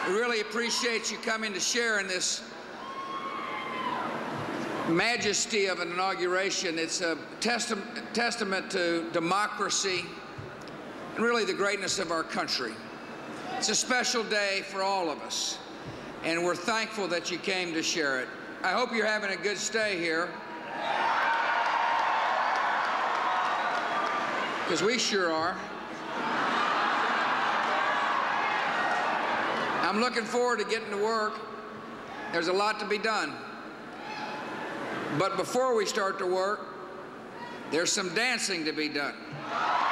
We really appreciate you coming to share in this majesty of an inauguration. It's a testament to democracy and really the greatness of our country. It's a special day for all of us, and we're thankful that you came to share it. I hope you're having a good stay here, because we sure are. I'm looking forward to getting to work. There's a lot to be done. But before we start to work, there's some dancing to be done.